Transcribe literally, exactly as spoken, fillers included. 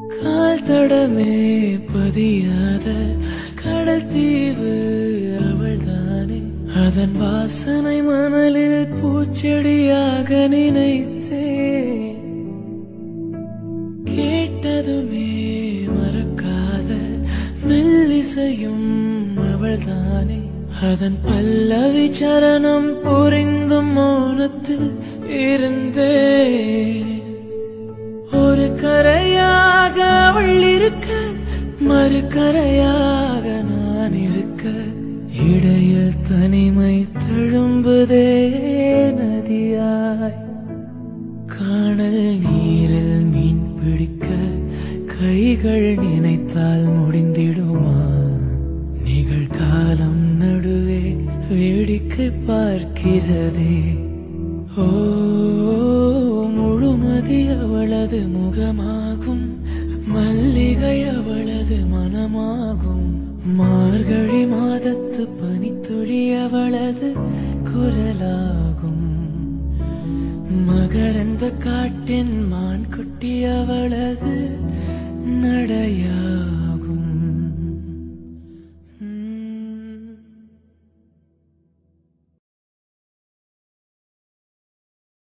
கால் தடமே பதியாத கடல் தீவு அவள்தானே. அதன் வாசனை மணலில் பூச்செடியாக நினைத்தேன். கேட்டதுமே மறக்காத மெல்லிசையும் அவள்தானே. அதன் பல்லவி சரணம் புரிந்தும் மௌனத்தில் இருந்தே. ஒரு கரையாக அவள் இருக்க, மறு கரையாக நான் இருக்க, இடையில் தனிமை தழும்புதே நதியாய். காணல் நீரில் மீன் பிடிக்க கைகள் நினைத்தால் முடிந்திடுமா? நிகழ்காலம் நடுவே வேடிக்கை பார்க்கிறதே. ஓ, முழுமதி அவளது முகமாகும், மல்லிகை அவளது மனமாகும். மார்கழி மாதத்து பனித்துளி அவளது குரலாகும். மகரந்த காட்டின் மான் குட்டி அவளது நடையா.